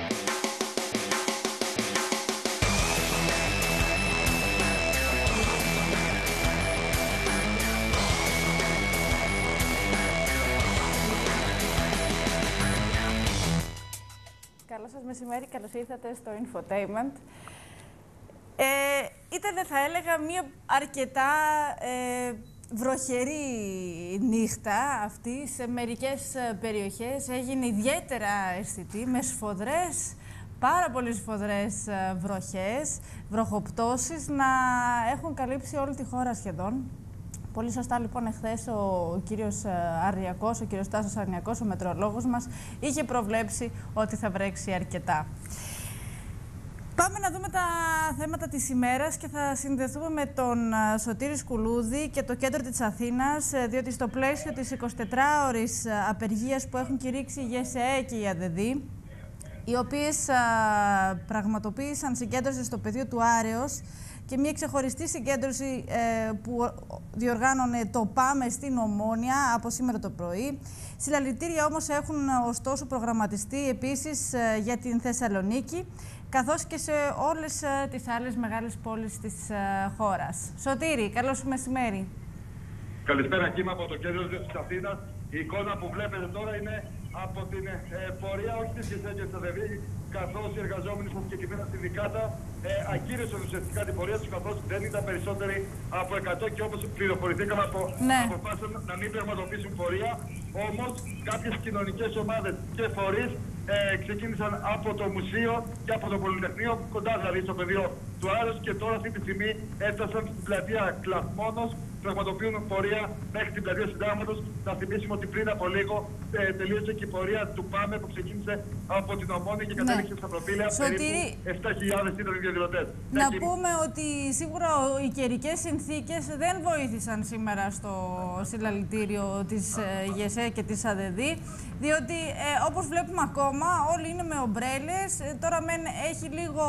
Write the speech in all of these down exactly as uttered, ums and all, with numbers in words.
Καλό σας μεσημέρι, καλώς ήρθατε στο Infotainment. Ε, ήταν, θα έλεγα, μια αρκετά ε, βροχερή νύχτα αυτή. Σε μερικές περιοχές έγινε ιδιαίτερα αισθητή, με σφοδρές, πάρα πολύ σφοδρές βροχές, βροχοπτώσεις να έχουν καλύψει όλη τη χώρα σχεδόν. Πολύ σωστά, λοιπόν, εχθές ο κύριος Αρνιακός, ο κύριος Τάσος Αρνιακός, ο μετεωρολόγος μας, είχε προβλέψει ότι θα βρέξει αρκετά. Πάμε να δούμε τα θέματα της ημέρας και θα συνδεθούμε με τον Σωτήρη Σκουλούδη και το κέντρο της Αθήνας, διότι στο πλαίσιο της εικοσιτετράωρης απεργίας που έχουν κηρύξει η ΓΕΣΕΕ και η ΑΔΔ, οι οποίες α, πραγματοποίησαν συγκέντρωση στο πεδίο του Άρεως και μια ξεχωριστή συγκέντρωση ε, που διοργάνωνε το ΠΑΜΕ στην Ομόνια από σήμερα το πρωί. Συλλαλητήρια όμως έχουν ωστόσο προγραμματιστεί επίσης ε, για την Θεσσαλονίκη, καθώς και σε όλες ε, τις άλλες μεγάλες πόλεις της ε, χώρας. Σωτήρη, καλό σου μεσημέρι. Καλησπέρα, κύμα από το κέντρο της Αθήνας. Η εικόνα που βλέπετε τώρα είναι από την ε, πορεία, όχι της ΓΕΣΕΕ και της ΑΔΔ, καθώς οι εργαζόμενοι στα συγκεκριμένα συνδικάτα ε, ακύρωσαν ουσιαστικά την πορεία τους, καθώς δεν ήταν περισσότεροι από εκατό και όπως πληροφορηθήκαμε από, ναι. αποφάσισαν να μην πραγματοποιήσουν πορεία. Όμως κάποιες κοινωνικές ομάδες και φορείς ε, ξεκίνησαν από το μουσείο και από το Πολυτεχνείο, κοντά δηλαδή στο πεδίο του Άρεως, και τώρα αυτή τη στιγμή έφτασαν στην πλατεία Κλαθμόνος. Πραγματοποιούν πορεία μέχρι την πλατεία Συντάγματος. Θα θυμίσουμε ότι πριν από λίγο ε, τελείωσε και η πορεία του ΠΑΜΕ που ξεκίνησε από την Ομόνια και κατέληξε ναι. στα προφίλια. Σωτήρη, περίπου επτά χιλιάδες ήταν οι διαδηλωτές. Να Εκεί... πούμε ότι σίγουρα οι καιρικές συνθήκες δεν βοήθησαν σήμερα στο συλλαλητήριο της ε, ΓΕΣΕΕ και της ΑΔΔ, διότι ε, όπως βλέπουμε ακόμα όλοι είναι με ομπρέλες. Ε, τώρα μεν έχει λίγο...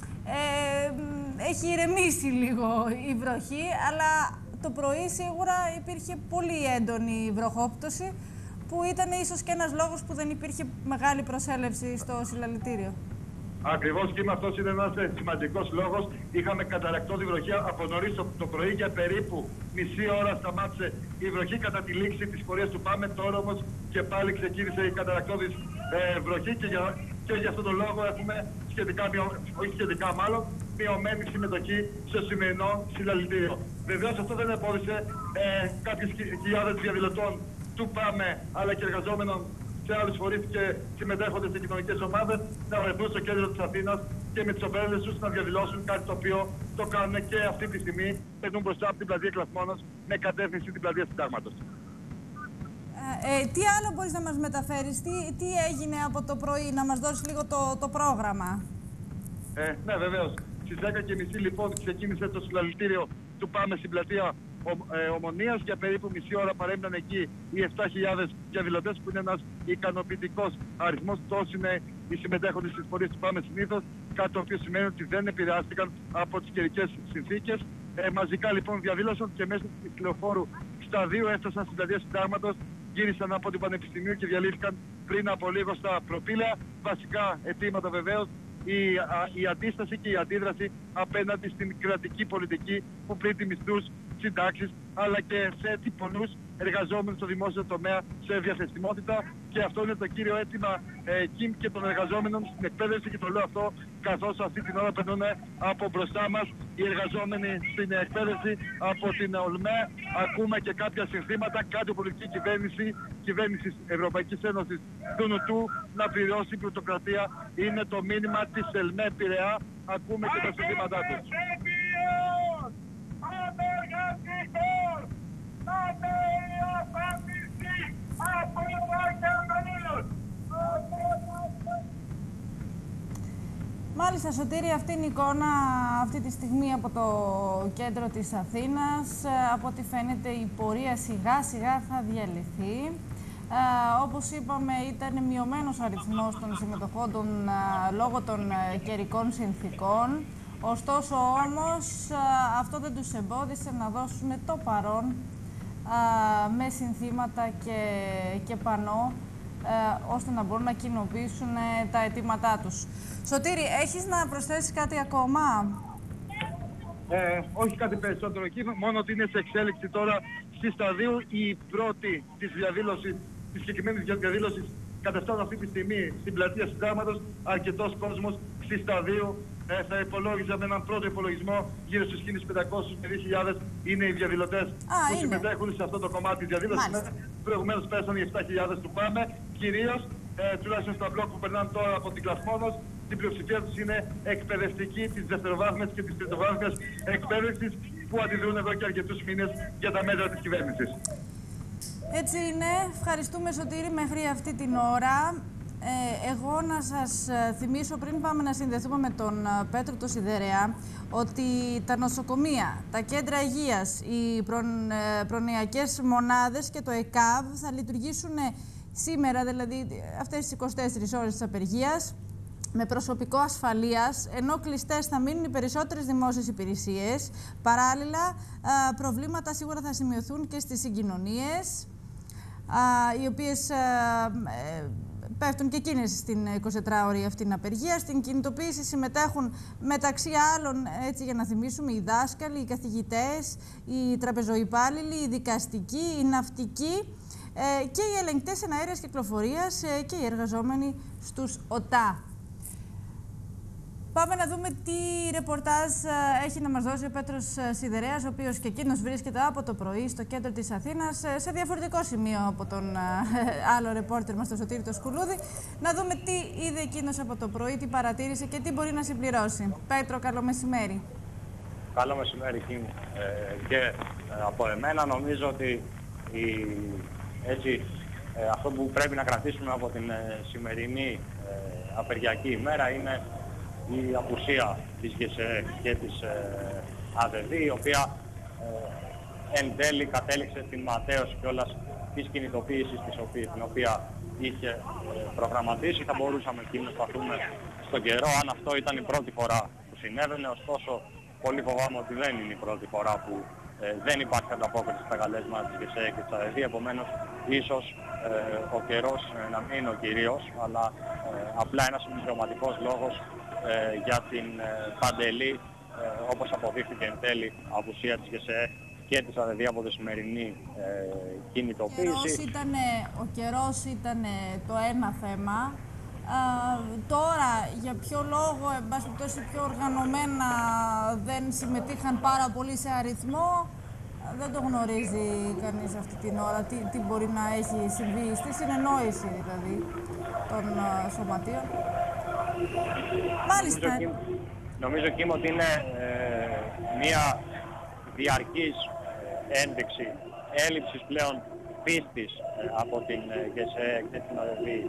Ε, έχει ηρεμήσει λίγο η βροχή, αλλά το πρωί σίγουρα υπήρχε πολύ έντονη βροχόπτωση, που ήταν ίσως και ένας λόγος που δεν υπήρχε μεγάλη προσέλευση στο συλλαλητήριο. Ακριβώς, και αυτός είναι ένας σημαντικός λόγος. Είχαμε καταρρακτώδη βροχή από νωρίς το, το πρωί, για περίπου μισή ώρα σταμάτησε η βροχή κατά τη λήξη της πορείας του ΠΑΜΕ. Τώρα όμως και πάλι ξεκίνησε η καταρρακτώδη ε, βροχή και για, και για αυτόν τον λόγο έχουμε σχετικά, όχι σχετικά μάλλον, μειωμένη συμμετοχή στο σημερινό συλλαλητήριο. Βεβαίως αυτό δεν εμπόδισε ε, κάποιες χιλιάδες διαδηλωτών του ΠΑΜΕ αλλά και εργαζόμενων σε άλλους φορείς και συμμετέχοντες σε κοινωνικές ομάδες να βρεθούν στο κέντρο της Αθήνας και με τις ομπρέλες τους να διαδηλώσουν, κάτι το οποίο το κάνουν και αυτή τη στιγμή. Περνούν μπροστά από την πλατεία Κλαθμόνος με κατεύθυνση την πλατεία Συντάγματος. Ε, ε, τι άλλο μπορείς να μας μεταφέρεις, τι, τι έγινε από το πρωί, να μας δώσεις λίγο το, το πρόγραμμα. Ε, ναι, βεβαίως. Στις δέκα και μισή λοιπόν ξεκίνησε το συλλαλητήριο του ΠΑΜΕ στην πλατεία ο, ε, Ομονίας. Για περίπου μισή ώρα παρέμειναν εκεί οι επτά χιλιάδες διαδηλωτές, που είναι ένας ικανοποιητικός αριθμός. Τόσοι είναι οι συμμετέχοντες στις πορείες του ΠΑΜΕ συνήθως, κάτι το οποίο σημαίνει ότι δεν επηρεάστηκαν από τις καιρικές συνθήκες. Ε, μαζικά λοιπόν διαδήλωσαν και μέσω της τηλεοφόρου σταδίου έφτασαν στην πλατεία Συντάγματος, γύρισαν από την Πανεπιστημίου και διαλύθηκαν πριν από λίγο στα προπήλαια. Βασικά αιτήματα βεβαίως. Η, α, η αντίσταση και η αντίδραση απέναντι στην κρατική πολιτική που πλήττει μισθούς, συντάξεις, αλλά και σε πολλούς εργαζόμενους στο δημόσιο τομέα σε διαθεσιμότητα. Και αυτό είναι το κύριο αίτημα ε, ΚΙΜ και των εργαζόμενων στην εκπαίδευση, και το λέω αυτό καθώς αυτή την ώρα περνούν από μπροστά μας οι εργαζόμενοι στην εκπαίδευση από την ΟΛΜΕ. Ακούμε και κάποια συνθήματα, κάτι πολιτική κυβέρνηση, κυβέρνηση Ευρωπαϊκής Ένωσης του Νουτού να πληρώσει η πλουτοκρατία. Είναι το μήνυμα της ΕΛΜΕ Πειραιά. Ακούμε και τα συνθήματά τους. Μάλιστα, Σωτήρη, αυτή είναι η εικόνα αυτή τη στιγμή από το κέντρο της Αθήνας. Από ό,τι φαίνεται η πορεία σιγά σιγά θα διαλυθεί. Ε, όπως είπαμε, ήταν μειωμένος ο αριθμός των συμμετοχόντων ε, λόγω των ε, καιρικών συνθήκων. Ωστόσο όμως ε, αυτό δεν τους εμπόδισε να δώσουν το παρόν ε, με συνθήματα και, και πανό ε, ώστε να μπορούν να κοινοποιήσουν ε, τα αιτήματά τους. Σωτήρη, έχεις να προσθέσεις κάτι ακόμα? Ε, όχι κάτι περισσότερο εκεί, μόνο ότι είναι σε εξέλιξη τώρα στη σταδίου η πρώτη της διαδήλωσης, της συγκεκριμένης διαδήλωσης κατεφτάνουν αυτή τη στιγμή στην πλατεία Συντάγματος. Αρκετός κόσμος στη σταδίου. Ε, θα υπολόγιζα με έναν πρώτο υπολογισμό γύρω στους χίλιους πεντακόσιους με δύο χιλιάδες είναι οι διαδηλωτές που είναι. συμμετέχουν σε αυτό το κομμάτι της διαδήλωσης. Προηγουμένως πέσανε οι επτά χιλιάδες του ΠΑΜΕ. Κυρίως, ε, τουλάχιστον στα μπλοκ που περνάνε τώρα από την Κλασμόνος, την πλειοψηφία τους είναι εκπαιδευτικοί της δευτεροβάθμιας και της τριτοβάθμιας εκπαίδευσης που αντιδρούν εδώ και αρκετούς μήνες για τα μέτρα της κυβέρνησης. Έτσι είναι. Ευχαριστούμε, Σωτήρη, μέχρι αυτή την ώρα. Ε, εγώ να σας θυμίσω, πριν πάμε να συνδεθούμε με τον Πέτρο το Σιδερέα, ότι τα νοσοκομεία, τα κέντρα υγείας, οι προν, προνοιακές μονάδες και το ΕΚΑΒ θα λειτουργήσουν σήμερα, δηλαδή αυτές τις είκοσι τέσσερις ώρες της απεργίας, με προσωπικό ασφαλείας, ενώ κλειστές θα μείνουν οι περισσότερες δημόσιες υπηρεσίες. Παράλληλα, προβλήματα σίγουρα θα σημειωθούν και στις συγκοινωνίες, οι οποίες πέφτουν και εκείνες στην εικοσιτετράωρη αυτήν απεργία. Στην κινητοποίηση συμμετέχουν μεταξύ άλλων, έτσι για να θυμίσουμε, οι δάσκαλοι, οι καθηγητές, οι τραπεζοϊπάλληλοι, οι δικαστικοί, οι ναυτικοί ε, και οι ελεγκτές εναέρειας κυκλοφορίας ε, και οι εργαζόμενοι στους ΟΤΑ. Πάμε να δούμε τι ρεπορτάζ έχει να μας δώσει ο Πέτρος Σιδερέας, ο οποίος και εκείνος βρίσκεται από το πρωί στο κέντρο της Αθήνας, σε διαφορετικό σημείο από τον άλλο ρεπόρτερ μας, τον Σωτήρη το Σκουλούδη. Να δούμε τι είδε εκείνος από το πρωί, τι παρατήρησε και τι μπορεί να συμπληρώσει. Πέτρο, καλό μεσημέρι. Καλό μεσημέρι, Κίμ. Ε, και ε, από εμένα νομίζω ότι η, έτσι, ε, αυτό που πρέπει να κρατήσουμε από την ε, σημερινή ε, απεργιακή ημέρα είναι η απουσία της ΓΕΣΕ και της ε, ΑΔΕΔ, η οποία ε, εν τέλει κατέληξε στην ματέωση κιόλας της κινητοποίησης της οποίας, την οποία είχε ε, προγραμματίσει. Θα μπορούσαμε εκεί να σταθούμε στον καιρό αν αυτό ήταν η πρώτη φορά που συνέβαινε, ωστόσο πολύ φοβάμαι ότι δεν είναι η πρώτη φορά που ε, δεν υπάρχει ανταπόκριση στα καλέσματα της ΓΕΣΕ και της ΑΔΕΔ, επομένως ίσως ε, ο καιρός ε, να μην είναι ο κυρίως, αλλά ε, απλά ένας συμπληρωματικός λόγος Ε, για την ε, παντελή, ε, όπως αποδείχθηκε εν τέλει, απουσία της ΓΕΣΕ και της ΑΔΕΔ από τη σημερινή ε, κινητοποίηση. Ο καιρός ήταν, ο καιρός ήταν το ένα θέμα. Α, τώρα, για ποιο λόγο, εν πάση περιπτώσει, πιο οργανωμένα δεν συμμετείχαν πάρα πολύ σε αριθμό, δεν το γνωρίζει κανείς αυτή την ώρα. Τι, τι μπορεί να έχει συμβεί στη συνεννόηση, δηλαδή, των uh, σωματείων. Μάλιστα. Νομίζω, νομίζω Κίμ, ότι είναι ε, μια διαρκής ε, ένδειξη έλλειψης πλέον πίστης ε, από την ε, ΓΕΣΕ και την ΑΔΕΔ ε,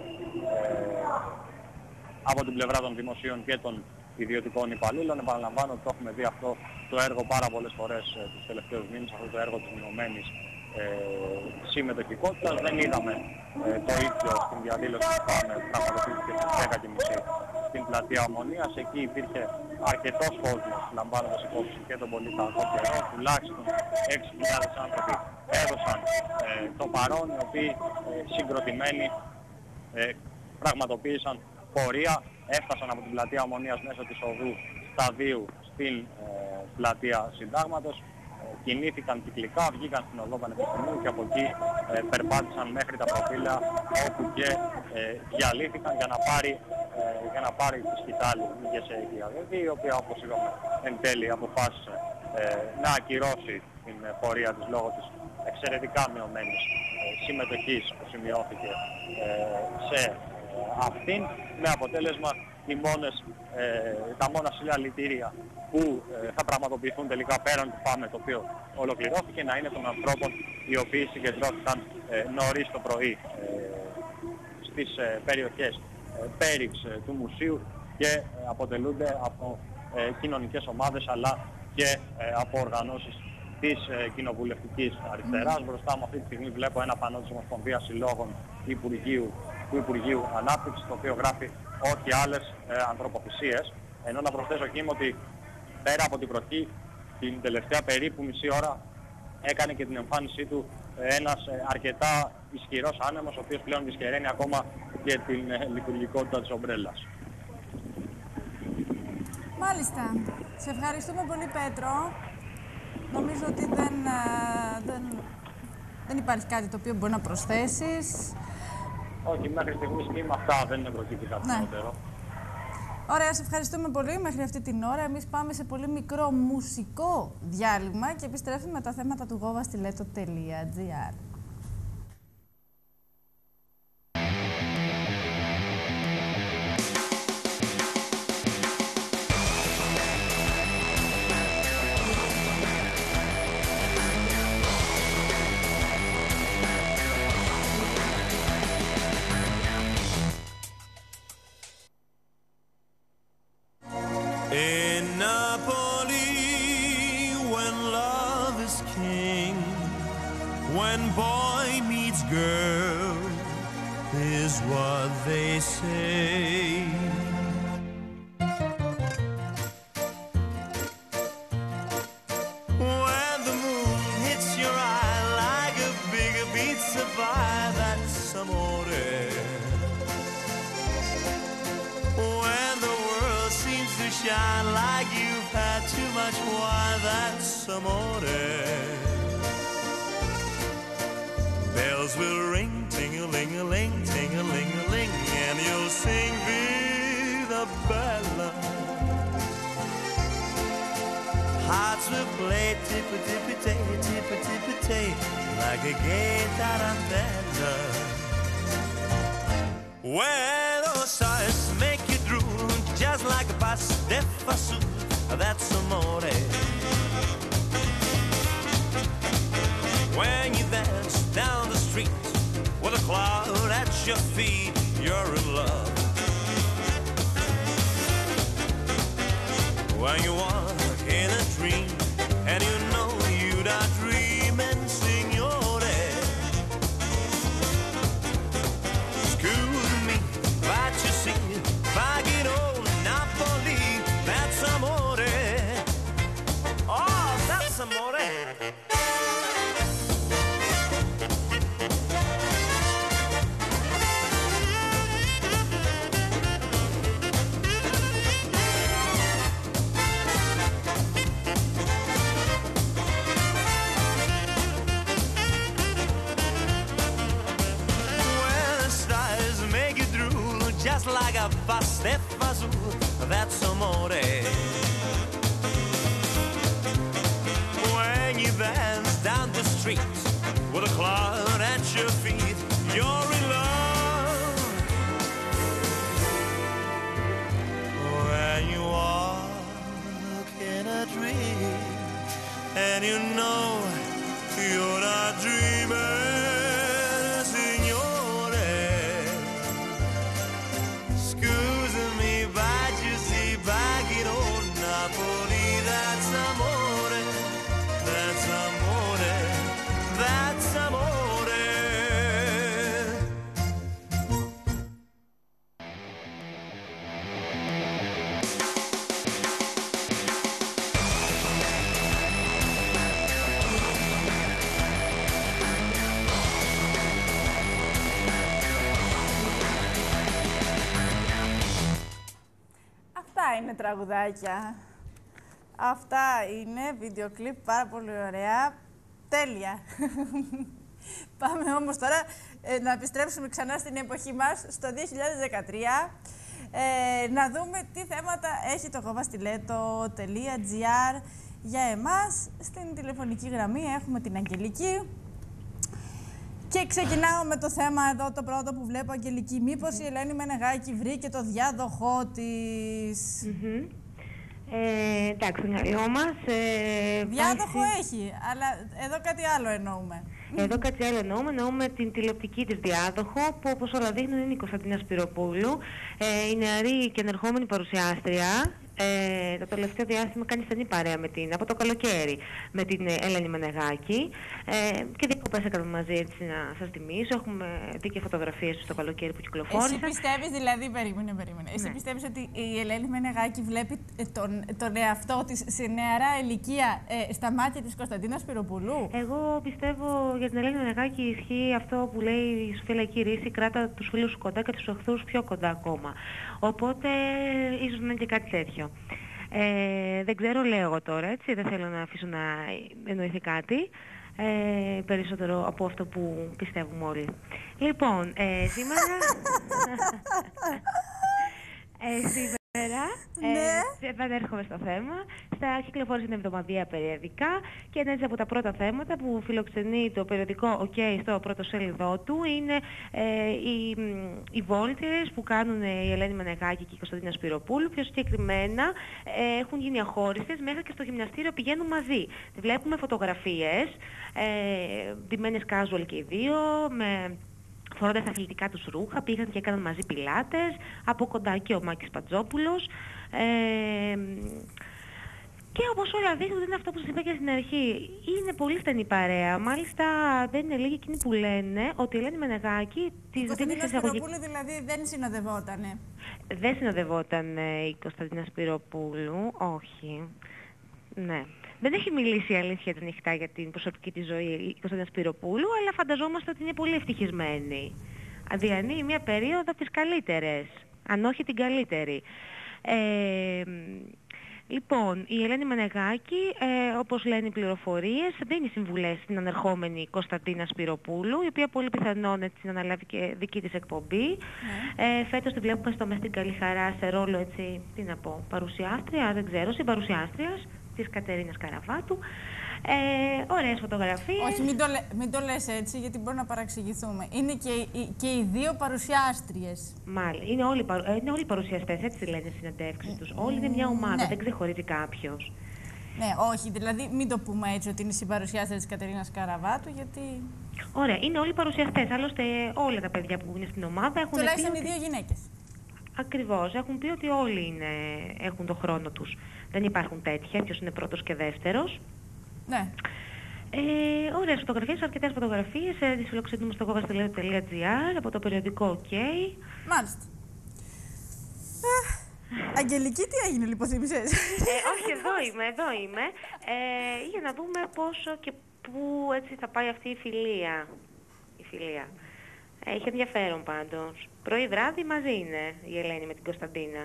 από την πλευρά των δημοσίων και των ιδιωτικών υπαλλήλων. Επαναλαμβάνω ότι το έχουμε δει αυτό το έργο πάρα πολλές φορές ε, τους τελευταίους μήνες, αυτό το έργο της μειωμένης ε, συμμετοχικότητας. Δεν είδαμε ε, το ίδιο στην διαδήλωση που πάμε, πραγματοποιήθηκε στις δέκα και μισή στην πλατεία Ομονίας. Εκεί υπήρχε αρκετός κόσμος, λαμβάνοντας υπόψη και τον πολύ κακό καιρό. Τουλάχιστον έξι χιλιάδες άνθρωποι έδωσαν ε, το παρόν, οι οποίοι ε, συγκροτημένοι ε, πραγματοποίησαν πορεία, έφτασαν από την πλατεία Ομονίας μέσω της οδού Σταδίου στην ε, πλατεία Συντάγματος, ε, κινήθηκαν κυκλικά, βγήκαν στην οδό Πανεπιστημίου και από εκεί ε, περπάτησαν μέχρι τα προφίλια, όπου και ε, διαλύθηκαν για να πάρει, ε, για να πάρει τη σκητάλη η ΓΕΣΕ και η ΑΔΕΔ, η οποία, όπως είπαμε, εν τέλει αποφάσισε ε, να ακυρώσει την ε, πορεία της λόγω της εξαιρετικά μειωμένης ε, συμμετοχής που σημειώθηκε ε, σε αυτήν, με αποτέλεσμα οι μόνες, ε, τα μόνα συλλαλητήρια που ε, θα πραγματοποιηθούν τελικά πέραν του ΠΑΜΕ, το οποίο ολοκληρώθηκε, να είναι των ανθρώπων οι οποίοι συγκεντρώθηκαν ε, νωρίς το πρωί ε, στις ε, περιοχές ε, πέριξ ε, του μουσείου και ε, αποτελούνται από ε, κοινωνικές ομάδες αλλά και ε, από οργανώσεις της ε, κοινοβουλευτικής αριστεράς. Μπροστά μου αυτή τη στιγμή βλέπω ένα πανό της Ομοσπονδίας Συλλόγων Υπουργείου, του Υπουργείου Ανάπτυξης, το οποίο γράφει όχι άλλες ε, ανθρωποθυσίες. Ενώ να προσθέσω εκεί ότι πέρα από την βροχή, την τελευταία περίπου μισή ώρα έκανε και την εμφάνισή του ε, ένας ε, αρκετά ισχυρός άνεμος, ο οποίος πλέον δυσκεραίνει ακόμα και την ε, λειτουργικότητα της ομπρέλας. Μάλιστα. Σε ευχαριστούμε πολύ, Πέτρο. Νομίζω ότι δεν, δεν, δεν υπάρχει κάτι το οποίο μπορεί να προσθέσεις. Όχι, μέχρι στιγμής και με αυτά δεν είναι προκύπτει κάτι ναι. νεότερο. Ωραία, σε ευχαριστούμε πολύ μέχρι αυτή την ώρα. Εμείς πάμε σε πολύ μικρό μουσικό διάλειμμα και επιστρέφουμε με τα θέματα του γόβαστιλέτο τελεία τζι άρ. When boy meets girl is what they say. When the moon hits your eye like a big pizza pie, that's amore. When the world seems to shine like you've had too much wine, that's amore. Bells will ring, ting-a-ling-a-ling, ting-a-ling-a-ling, and you'll sing Vida Bella. Hearts will play tippa-tippa-tay, tippa-tippa-tay, like a gay tarantella. When those stars make you drool, just like a pasta fasul, that's amore. When you dance down the street with a cloud at your feet, you're in love. When you walk in a dream and you know you're not dreaming, signore. Excuse me, but you see, bagging old Napoli, that's amore. Oh, that's amore. Just like a pasta fasul, that's amore. When you dance down the street with a cloud at your feet, you're in love. When you walk in a dream and you know you're not dreaming, είναι τραγουδάκια. Αυτά είναι βίντεο κλιπ, πάρα πολύ ωραία. Τέλεια. Πάμε όμως τώρα ε, να επιστρέψουμε ξανά στην εποχή μας, στο δύο χιλιάδες δεκατρία, ε, να δούμε τι θέματα έχει το γόβαστιλέτο τελεία τζι άρ για εμάς. Στην τηλεφωνική γραμμή έχουμε την Αγγελική. Και ξεκινάω με το θέμα εδώ, το πρώτο που βλέπω, Αγγελική. Μήπως mm-hmm. η Ελένη Μενεγάκη βρήκε το διάδοχό της? Mm-hmm. ε, εντάξει, το μυαλό μας... Ε, διάδοχο πάση... έχει, αλλά εδώ κάτι άλλο εννοούμε. Εδώ κάτι άλλο εννοούμε, εννοούμε την τηλεοπτική της διάδοχο, που όπως όλα δείχνουν είναι η Κωνσταντίνα Σπυροπούλου. Ε, η νεαρή και ενερχόμενη παρουσιάστρια, ε, το τελευταίο διάστημα κάνει στενή παρέα με την, από το καλοκαίρι με την Ελένη Μενεγάκη ε, και διακοπές έκαναμε μαζί, έτσι να σας θυμίσω. Έχουμε δει και φωτογραφίες στο καλοκαίρι που κυκλοφόρησαν. Εσύ πιστεύεις δηλαδή, περίμενε, περίμενε. Εσύ Ναι. πιστεύεις ότι η Ελένη Μενεγάκη βλέπει τον, τον εαυτό της σε νεαρά ηλικία ε, στα μάτια της Κωνσταντίνας Σπυροπούλου? Εγώ πιστεύω για την Ελένη Μενεγάκη ισχύει αυτό που λέει η Σοφία Λαϊκή Ρίση, κράτα τους φίλους σου κοντά και τους εχθρούς πιο κοντά ακόμα. Οπότε ίσως να είναι και κάτι τέτοιο. Ε, δεν ξέρω, λέω εγώ τώρα, έτσι, δεν θέλω να αφήσω να εννοηθεί κάτι ε, περισσότερο από αυτό που πιστεύουμε όλοι. Λοιπόν, ε, σήμερα... ε, σήμερα Ναι. ε, επανέρχομαι στο θέμα. Στα κυκλοφόρησε την εβδομαδιαία περιοδικά και ένα έτσι από τα πρώτα θέματα που φιλοξενεί το περιοδικό OK στο πρώτο σελίδό του είναι ε, οι, οι βόλτες που κάνουν η Ελένη Μενεγάκη και η Κωνσταντίνα Σπυροπούλου. Πιο συγκεκριμένα ε, έχουν γίνει αχώριστες, μέχρι και στο γυμναστήριο πηγαίνουν μαζί. Βλέπουμε φωτογραφίες, ε, ντυμένες casual και οι δύο, με... φορώντας τα αθλητικά τους ρούχα, πήγαν και έκαναν μαζί πιλάτες, από κοντά και ο Μάκης Πατζόπουλος. Ε, και όπως όλα δείχνουν, δεν είναι αυτό που σας είπα και στην αρχή. Είναι πολύ στενή παρέα. Μάλιστα δεν είναι λίγοι εκείνοι που λένε ότι η Ελένη Μενεγάκη της Η δίνει Κωνσταντίνα εισαγωγή. Σπυροπούλου δηλαδή δεν συνοδευότανε. Δεν συνοδευόταν ε, η Κωνσταντίνα Σπυροπούλου, όχι. Ναι. Δεν έχει μιλήσει η αλήθεια τα νυχτά για την προσωπική της ζωή η Κωνσταντίνα Σπυροπούλου, αλλά φανταζόμαστε ότι είναι πολύ ευτυχισμένη. Διανύει μια περίοδο από τις καλύτερες, αν όχι την καλύτερη. Ε, λοιπόν, η Ελένη Μενεγάκη, ε, όπως λένε οι πληροφορίες, δίνει συμβουλές στην ανερχόμενη Κωνσταντίνα Σπυροπούλου, η οποία πολύ πιθανόν έτσι να αναλάβει και δική της εκπομπή. Mm. Ε, φέτος τη βλέπουμε στο Μες την Καλή Χαρά σε ρόλο, έτσι, τι να πω, παρουσιάστρια, δεν ξέρω, συμπαρουσιάστριας της Κατερίνας Καραβάτου. Ε, ωραίες φωτογραφίες. Όχι, μην το, λέ, μην το λες έτσι, γιατί μπορεί να παραξηγηθούμε. Είναι και, οι, και οι δύο παρουσιάστριες. Μάλιστα. Είναι όλοι, είναι όλοι παρουσιαστές, έτσι λένε στις συνεντεύξεις τους. Όλοι είναι μια ομάδα, ναι. Δεν ξεχωρίζει κάποιος. Ναι, όχι, δηλαδή μην το πούμε έτσι ότι είναι συμπαρουσιάστρια της Κατερίνας Καραβάτου, γιατί... Ωραία, είναι όλοι παρουσιαστές. Άλλωστε όλα τα παιδιά που είναι στην ομάδα έχουν τουλάχιστον πει οι δύο ότι... γυναίκες. Ακριβώς, έχουν πει ότι όλοι είναι, έχουν το χρόνο τους. Δεν υπάρχουν τέτοια, ποιος είναι πρώτος και δεύτερος. Ναι. Ε, ωραίες φωτογραφίες, αρκετές φωτογραφίες. Ε, τις φιλοξενούμε στο gogas τελεία gr από το περιοδικό OK. Μάλιστα. Αγγελική, τι έγινε λοιπόν, θύμισες? Ε, όχι, εδώ είμαι, εδώ είμαι. Ε, για να δούμε πόσο και πού έτσι θα πάει αυτή η φιλία. Η φιλία. Έχει ενδιαφέρον πάντως. Πρωί βράδυ μαζί είναι η Ελένη με την Κωνσταντίνα.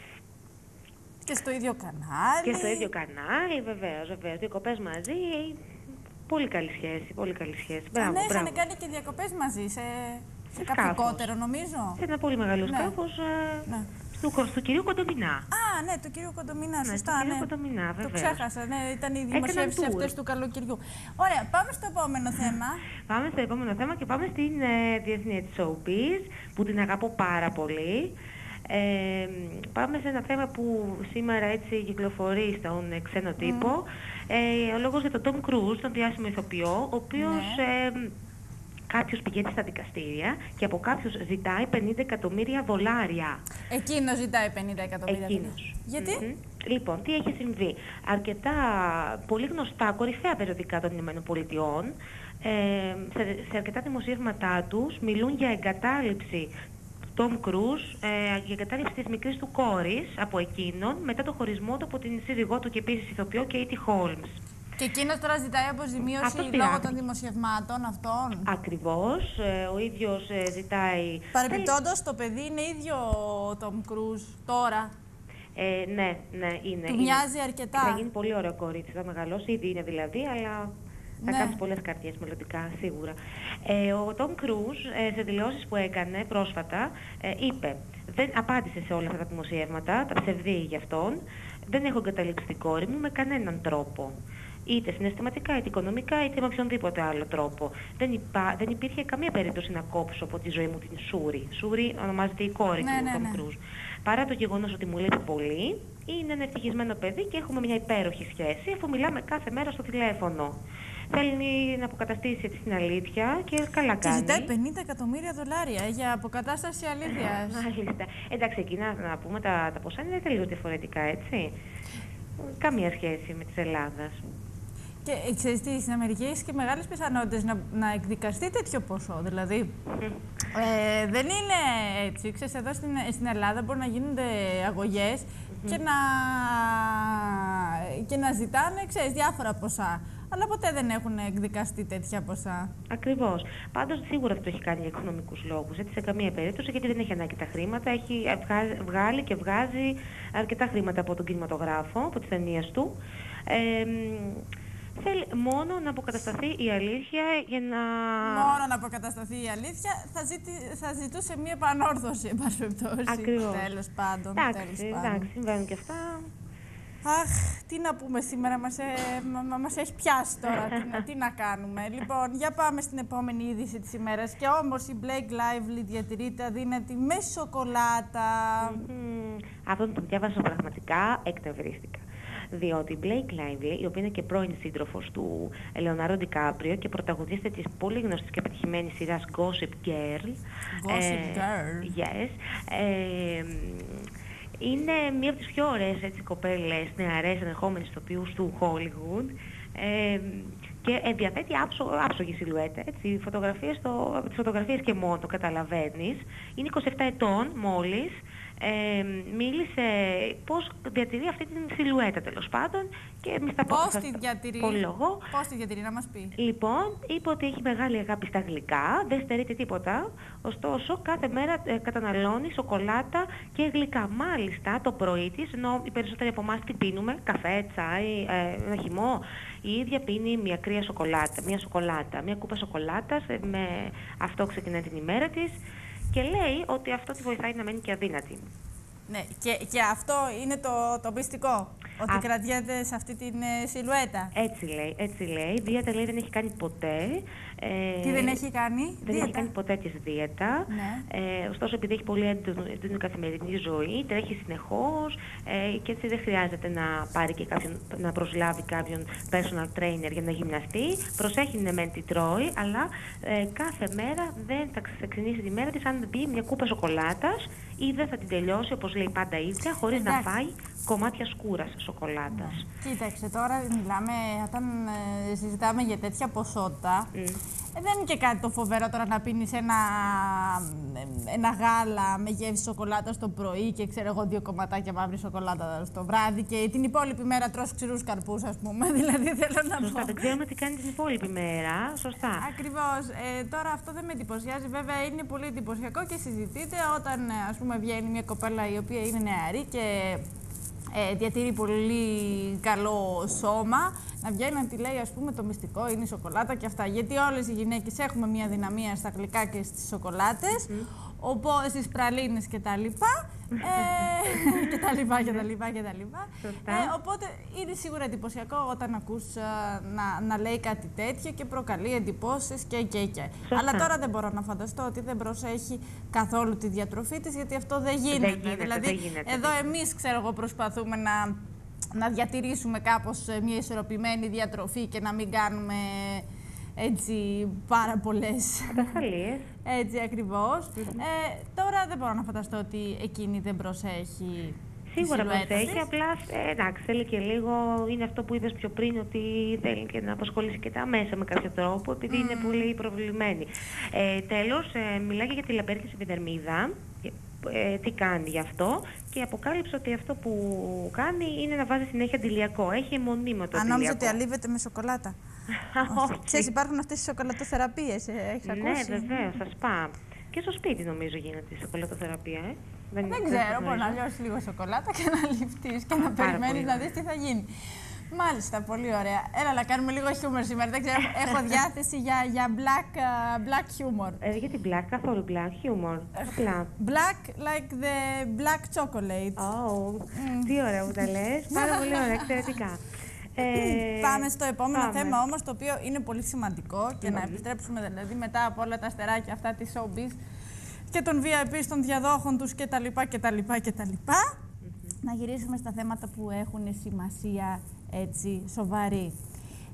Και στο ίδιο κανάλι. Και στο ίδιο κανάλι, βεβαίως, βεβαίως. Διακοπές μαζί. Πολύ καλή σχέση, πολύ καλή σχέση. Μπράβο, ναι, μπράβο. είχαν κάνει και διακοπές μαζί σε, σε, Σε κάποιο σκάφος. κότερο, νομίζω. Σε ένα πολύ μεγάλο Ναι. σκάφος ε, Ναι. του, του κυρίου Κοντομινά. Α, ναι, του κυρίου Κοντομινά, Ναι, σωστά, του κυρίου ναι. Κοντομινά, Το βεβαίως. ξέχασα, ναι, ήταν οι Έκαναν δημοσίευσεις tour. αυτές του καλοκαιριού. Ωραία, πάμε στο επόμενο θέμα. Πάμε στο επόμενο θέμα και πάμε στην ε, διεθνή της showbiz, που την αγαπώ πάρα πολύ. Ε, πάμε σε ένα θέμα που σήμερα έτσι κυκλοφορεί στον ε, ξένο τύπο. Mm. Ε, ο λόγος για τον Tom Cruise, τον διάσημο ηθοποιό, ο οποίος Ναι. ε, κάποιος πηγαίνει στα δικαστήρια και από κάποιους ζητάει πενήντα εκατομμύρια δολάρια. Εκείνος ζητάει πενήντα εκατομμύρια. Εκείνος. Γιατί? Mm-hmm. Λοιπόν, τι έχει συμβεί. Αρκετά πολύ γνωστά κορυφαία περιοδικά των Ηνωμένων Πολιτειών ε, σε, σε αρκετά δημοσίευματά τους μιλούν για εγκατάλειψη Tom Cruise, ε, για εγκατάλειψη της μικρής του κόρης από εκείνον μετά το χωρισμό του από την σύζυγό του και επίσης ηθοποιό Katie Holmes. Και εκείνος τώρα ζητάει αποζημίωση Αυτός λόγω πειράζει. των δημοσιευμάτων αυτών. Ακριβώς, ε, ο ίδιος ε, ζητάει... Παρεμπιπτόντως, το παιδί είναι ίδιο ο Tom Cruise τώρα. Ε, ναι, ναι, είναι. Του είναι. μοιάζει αρκετά. Θα γίνει πολύ ωραίο κορίτσι, θα μεγαλώσει, ήδη είναι δηλαδή, αλλά θα Ναι. κάνει πολλές καρδιές μελλοντικά, σίγουρα. Ε, ο Tom Cruise, ε, σε δηλώσεις που έκανε πρόσφατα, ε, είπε, δεν απάντησε σε όλα αυτά τα δημοσιεύματα, τα ψευδή για αυτόν, δεν έχω εγκαταλείψει την κόρη μου με κανέναν τρόπο. Είτε συναισθηματικά, είτε οικονομικά, είτε με οποιονδήποτε άλλο τρόπο. Δεν, υπά, δεν υπήρχε καμία περίπτωση να κόψω από τη ζωή μου την Σούρη. Σούρη ονομάζεται η κόρη Ναι, του ναι, Tom ναι. Cruise. Παρά το γεγονός ότι μου λείπει πολύ, είναι ένα ευτυχισμένο παιδί και έχουμε μια υπέροχη σχέση, αφού μιλάμε κάθε μέρα στο τηλέφωνο. θέλει να αποκαταστήσει έτσι την αλήθεια και καλά κάνει. Και ζητάει πενήντα εκατομμύρια δολάρια για αποκατάσταση αλήθειας. Μάλιστα. Εντάξει, εκεί να, να πούμε τα, τα ποσά είναι τελείως διαφορετικά, έτσι. Καμία σχέση με της Ελλάδας. Και ξέρεις τι, στην Αμερική έχει και μεγάλες πιθανότητες να, να εκδικαστεί τέτοιο ποσό. Δηλαδή, ε, δεν είναι έτσι. Ξέρεις, εδώ στην, στην Ελλάδα μπορεί να γίνονται αγωγές mm-hmm. και, να, και να ζητάνε, ξέρεις, διάφορα ποσά. Αλλά ποτέ δεν έχουν εκδικαστεί τέτοια ποσά. Ακριβώς. Πάντως σίγουρα αυτό έχει κάνει για οικονομικούς λόγους. Έτσι, σε καμία περίπτωση, γιατί δεν έχει ανάγκη τα χρήματα. Έχει βγάλει και βγάζει αρκετά χρήματα από τον κινηματογράφο, από τις ταινίες του. Ε, Θέλει μόνο να αποκατασταθεί η αλήθεια για να... Μόνο να αποκατασταθεί η αλήθεια, θα, ζήτη, θα ζητούσε μία επανόρθωση, εν πάση περιπτώσει. Ακριβώς. Τέλος πάντων. Εντάξει, τέλος εντάξει, πάντων. συμβαίνουν και αυτά. Αχ, τι να πούμε σήμερα, μας, ε, μα, μας έχει πιάσει τώρα, τι, να, τι να κάνουμε. Λοιπόν, για πάμε στην επόμενη είδηση της ημέρας. Και όμως η Blake Lively διατηρείται αδύνατη με σοκολάτα. Mm-hmm. Αυτό το διάβασα πραγματικά, εκνευρίστηκα. Διότι η Blake Lively, η οποία είναι και πρώην σύντροφος του Leonardo DiCaprio και πρωταγωνίστρια της πολύ γνωστής και πετυχημένης σειράς Gossip Girl. Gossip Girl. Yes. Ε, είναι μία από τις πιο ωραίες έτσι, κοπέλες, νεαρές, ενεχόμενες ηθοποιούς του Hollywood. Ε, και διαθέτει άψο, άψογη σιλουέτα, έτσι, φωτογραφίες στο, από τις φωτογραφίες και μόνο το καταλαβαίνεις. Είναι είκοσι επτά ετών μόλις. Ε, μίλησε πώς διατηρεί αυτή την σιλουέτα τέλος πάντων και εμείς θα πώς τη διατηρεί, πώς τη διατηρεί να μας πει. Λοιπόν, είπε ότι έχει μεγάλη αγάπη στα γλυκά, δεν στερείται τίποτα, ωστόσο κάθε μέρα ε, καταναλώνει σοκολάτα και γλυκά. Μάλιστα το πρωί της, ενώ οι περισσότεροι από εμάς τι πίνουμε, καφέ, τσάι, ε, ένα χυμό, η ίδια πίνει μια κρύα σοκολάτα, μια σοκολάτα, μια κούπα σοκολάτας, ε, με αυτό ξεκινάει την ημέρα της. Και λέει ότι αυτό τη βοηθάει να μένει και αδύνατη. Ναι, και, και αυτό είναι το, το μυστικό, ότι Α... κρατιέται σε αυτή την ε, σιλουέτα. Έτσι λέει, έτσι λέει. Δίαιτα λέει δεν έχει κάνει ποτέ. Ε, Τι δεν έχει κάνει? Δεν δίαιτα. έχει κάνει ποτέ της δίαιτα. Ναι. Ε, ωστόσο, επειδή έχει πολύ έντονη καθημερινή ζωή, τρέχει συνεχώς ε, και έτσι δεν χρειάζεται να πάρει και κάποιον, να προσλάβει κάποιον personal trainer για να γυμναστεί. Προσέχει ναι μεν τι τρώει, αλλά ε, κάθε μέρα δεν θα ξεκινήσει τη μέρα της αν δεν πει μια κούπα σοκολάτας ή δεν θα την τελειώσει, όπως λέει πάντα η ίδια, χωρίς Εντάξει. να φάει κομμάτια σκούρας σοκολάτας. Ναι. Κοίταξε, τώρα μιλάμε, όταν ε, συζητάμε για τέτοια ποσότητα, mm. ε, δεν είναι και κάτι το φοβερό τώρα να πίνεις ένα, ένα γάλα με γεύση σοκολάτα το πρωί και ξέρω εγώ δύο κομματάκια μαύρη σοκολάτα στο βράδυ και την υπόλοιπη μέρα τρως ξηρούς καρπούς, ας πούμε. Δηλαδή θέλω να Σωστά, πω. δεν ξέρουμε τι κάνει την υπόλοιπη μέρα. Σωστά. Ακριβώς. Ε, τώρα αυτό δεν με εντυπωσιάζει. Βέβαια είναι πολύ εντυπωσιακό και συζητείται όταν ας πούμε βγαίνει μια κοπέλα η οποία είναι νεαρή και Ε, διατηρεί πολύ καλό σώμα, να βγαίνει να τη λέει ας πούμε το μυστικό είναι η σοκολάτα και αυτά. Γιατί όλες οι γυναίκες έχουμε μια δυναμία στα γλυκά και στις σοκολάτες, mm. οπότε στις πραλίνες και τα λοιπά, ε, και τα λοιπά και τα λοιπά και τα λοιπά. Ε, οπότε είναι σίγουρα εντυπωσιακό όταν ακούς να, να λέει κάτι τέτοιο και προκαλεί εντυπώσεις και και και. Σωστά. Αλλά τώρα δεν μπορώ να φανταστώ ότι δεν προσέχει καθόλου τη διατροφή της, γιατί αυτό δεν γίνεται. Δεν γίνεται δηλαδή, δεν γίνεται, εδώ εμείς ξέρω εγώ προσπαθούμε να, να διατηρήσουμε κάπως μια ισορροπημένη διατροφή και να μην κάνουμε έτσι πάρα πολλές καταφαλίες. Έτσι ακριβώς. Mm-hmm. ε, τώρα δεν μπορώ να φανταστώ ότι εκείνη δεν προσέχει. Σίγουρα προσέχει, απλά ε, εντάξει, θέλει και λίγο, είναι αυτό που είπες πιο πριν, ότι θέλει και να απασχολήσει και τα μέσα με κάποιο τρόπο, επειδή mm. είναι πολύ προβλημένη. Ε, τέλος, ε, μιλάει για τη λαμπέρκης επιδερμίδα, ε, τι κάνει γι' αυτό και αποκάλυψε ότι αυτό που κάνει είναι να βάζει συνέχεια αντιλιακό. Έχει αιμονή με το αντιλιακό. Αν νόμιζε ότι αλείβεται με σοκολάτα. Ξέρεις, υπάρχουν αυτές οι σοκολατοθεραπείες, ε, έχεις ναι, ακούσει? Ναι, βεβαίως, θα σπά. Και στο σπίτι νομίζω γίνεται η σοκολατοθεραπεία, ε. Δεν, δεν ξέρω, μπορεί να λιώσεις λίγο σοκολάτα και να ληφτείς και Α, να περιμένεις να δεις τι θα γίνει. Μάλιστα, πολύ ωραία. Έλα, να κάνουμε λίγο χιούμορ σήμερα. Δεν ξέρω, έχω διάθεση για, για black, uh, black humor. Ε, γιατί black, καθόλου black humor. Απλά. Black like the black chocolate. Oh, mm. τι ωραία που τα λες. Πάρα πολύ ωραία, εξαιρετικά. Ε, πάμε στο επόμενο πάμε. θέμα όμως, το οποίο είναι πολύ σημαντικό και mm. να επιστρέψουμε δηλαδή μετά από όλα τα αστεράκια αυτά της showbiz και των βι άι πι των διαδόχων τους κτλ. κτλ, κτλ. Mm-hmm. Να γυρίσουμε στα θέματα που έχουν σημασία έτσι σοβαρή.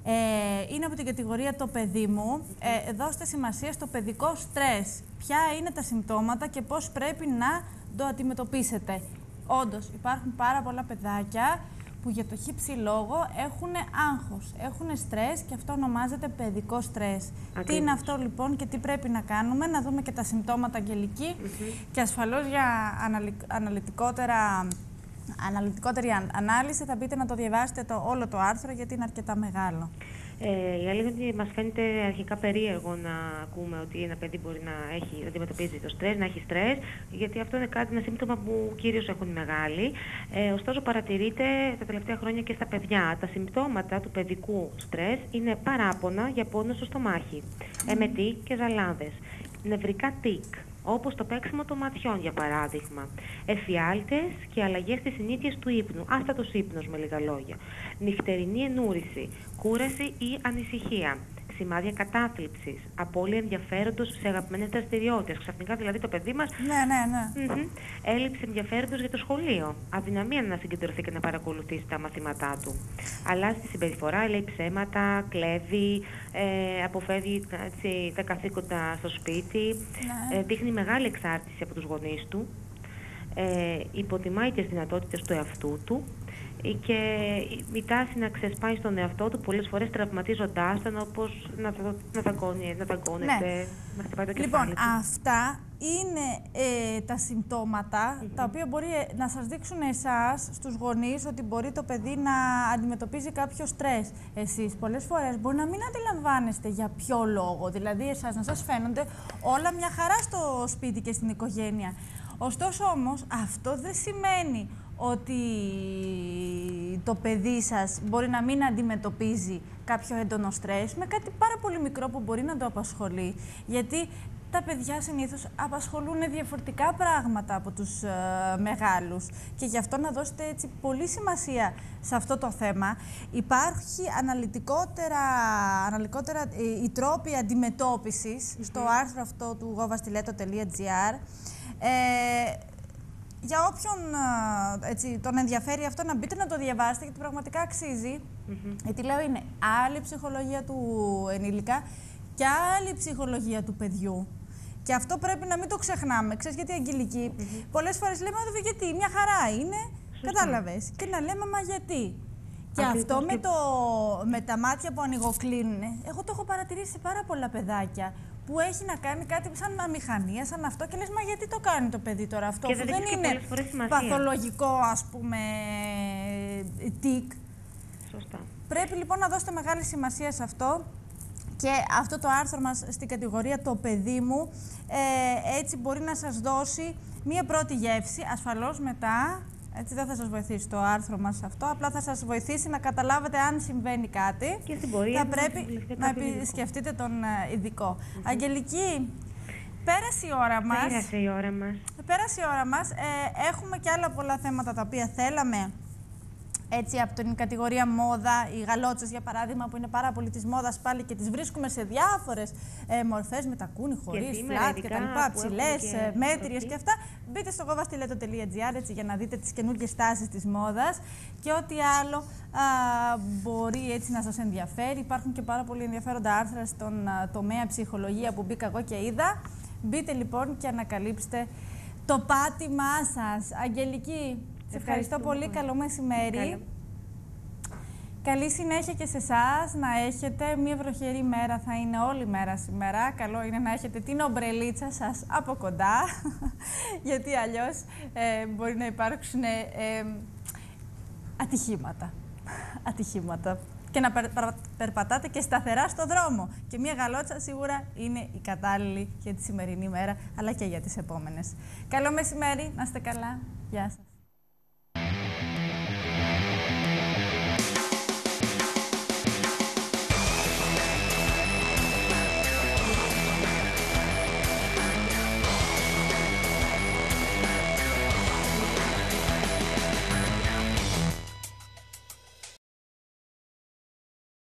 Ε, είναι από την κατηγορία «Το παιδί μου». Ε, δώστε σημασία στο παιδικό στρες. Ποια είναι τα συμπτώματα και πώς πρέπει να το αντιμετωπίσετε. Όντως, υπάρχουν πάρα πολλά παιδάκια που για το χύψη λόγο έχουν άγχος, έχουν στρες και αυτό ονομάζεται παιδικό στρες. Ακριβώς. Τι είναι αυτό λοιπόν και τι πρέπει να κάνουμε, να δούμε και τα συμπτώματα, Αγγελική, Mm-hmm. και ασφαλώς για αναλυ... αναλυτικότερα... αναλυτικότερη ανάλυση θα μπείτε να το διαβάσετε το, όλο το άρθρο, γιατί είναι αρκετά μεγάλο. Ε, η αλήθεια είναι ότι μας φαίνεται αρχικά περίεργο να ακούμε ότι ένα παιδί μπορεί να, έχει, να αντιμετωπίζει το στρες, να έχει στρες, γιατί αυτό είναι κάτι, ένα σύμπτωμα που κυρίως έχουν οι μεγάλοι. Ε, ωστόσο, παρατηρείται τα τελευταία χρόνια και στα παιδιά. Τα συμπτώματα του παιδικού στρες είναι παράπονα για πόνο στο στομάχι, mm. εμετή και ζαλάδες, νευρικά τικ, όπως το παίξιμο των ματιών, για παράδειγμα, εφιάλτες και αλλαγές στις συνήθειες του ύπνου, άστατος ύπνος με λίγα λόγια, νυχτερινή εννούρηση, κούραση ή ανησυχία, σημάδια κατάθλιψης, απώλεια ενδιαφέροντος σε αγαπημένες δραστηριότητες, ξαφνικά δηλαδή το παιδί μας, Ναι, ναι, ναι. mm-hmm, έλλειψη ενδιαφέροντος για το σχολείο, αδυναμία να συγκεντρωθεί και να παρακολουθήσει τα μαθήματά του, αλλάζει τη συμπεριφορά, λέει ψέματα, κλέβει, ε, αποφεύγει έτσι, τα καθήκοντα στο σπίτι, Ναι. ε, δείχνει μεγάλη εξάρτηση από τους γονείς του, ε, υποτιμάει τις δυνατότητες του εαυτού του και η τάση να ξεσπάει στον εαυτό του πολλές φορές τραυματίζοντάς τον, όπως να, να δαγκώνει, να δαγκώνεται, Ναι. να χτυπάει το κεφάλι Λοιπόν, του. αυτά είναι ε, τα συμπτώματα Mm-hmm. τα οποία μπορεί ε, να σας δείξουν εσάς, στους γονείς, ότι μπορεί το παιδί να αντιμετωπίζει κάποιο στρες. Εσείς πολλές φορές μπορεί να μην αντιλαμβάνεστε για ποιο λόγο, δηλαδή εσάς να σας φαίνονται όλα μια χαρά στο σπίτι και στην οικογένεια. Ωστόσο όμως αυτό δεν σημαίνει ότι το παιδί σας μπορεί να μην αντιμετωπίζει κάποιο έντονο στρες με κάτι πάρα πολύ μικρό που μπορεί να το απασχολεί. Γιατί τα παιδιά συνήθως απασχολούν διαφορετικά πράγματα από τους ε, μεγάλους και γι' αυτό να δώσετε έτσι πολύ σημασία σε αυτό το θέμα. Υπάρχει αναλυτικότερα, αναλυτικότερα ε, οι τρόποι αντιμετώπισης mm-hmm. στο άρθρο αυτό του govastileto τελεία gr. Ε, για όποιον έτσι, τον ενδιαφέρει αυτό, να μπείτε να το διαβάσετε, γιατί πραγματικά αξίζει. Mm-hmm. Γιατί λέω είναι άλλη ψυχολογία του ενήλικα και άλλη ψυχολογία του παιδιού. Και αυτό πρέπει να μην το ξεχνάμε. Ξέρεις γιατί, Αγγελική, mm-hmm. πολλές φορές λέμε γιατί, μια χαρά είναι, σωστά. Κατάλαβες. Και να λέμε μα γιατί. Και Ακριβώς. αυτό με, το, με τα μάτια που ανοιγοκλίνουν, εγώ το έχω παρατηρήσει σε πάρα πολλά παιδάκια που έχει να κάνει κάτι σαν αμηχανία, σαν αυτό και λες, μα γιατί το κάνει το παιδί τώρα αυτό, και αφού δεν είναι παθολογικό, ας πούμε, τικ. Σωστά. Πρέπει λοιπόν να δώσετε μεγάλη σημασία σε αυτό και αυτό το άρθρο μας στην κατηγορία «Το παιδί μου» ε, έτσι μπορεί να σας δώσει μία πρώτη γεύση, ασφαλώς μετά. Έτσι δεν θα σας βοηθήσει το άρθρο μας αυτό, απλά θα σας βοηθήσει να καταλάβετε αν συμβαίνει κάτι. Και στην πορεία θα πρέπει να επισκεφτείτε τον ειδικό. Mm-hmm. Αγγελική, πέρασε η ώρα μας. Πέρασε η ώρα μας. Πέρασε η ώρα μας. Ε, έχουμε και άλλα πολλά θέματα τα οποία θέλαμε. Έτσι, από την κατηγορία μόδα, οι γαλότσες για παράδειγμα, που είναι πάρα πολύ της μόδας πάλι και τις βρίσκουμε σε διάφορες ε, μορφές, με τακούνι, χωρίς, φλάτ και τα λοιπά, ψηλές, και... μέτριες και αυτά. Μπείτε στο govastileto τελεία gr έτσι για να δείτε τις καινούργιες τάσεις της μόδας και ό,τι άλλο α, μπορεί έτσι να σας ενδιαφέρει. Υπάρχουν και πάρα πολύ ενδιαφέροντα άρθρα στον α, τομέα ψυχολογία που μπήκα εγώ και είδα. Μπείτε λοιπόν και ανακαλύψτε το πάτημά σας. Αγγελική, σε ευχαριστώ πολύ. πολύ. Καλό μεσημέρι. Καλό. Καλή συνέχεια και σε εσάς. Να έχετε μια βροχερή μέρα. Θα είναι όλη μέρα σήμερα. Καλό είναι να έχετε την ομπρελίτσα σας από κοντά. Γιατί αλλιώς ε, μπορεί να υπάρξουν ε, ε, ατυχήματα. Ατυχήματα. Και να περ, περ, περπατάτε και σταθερά στο δρόμο. Και μια γαλότσα σίγουρα είναι η κατάλληλη για τη σημερινή μέρα, αλλά και για τις επόμενες. Καλό μεσημέρι. Να είστε καλά. Γεια σας.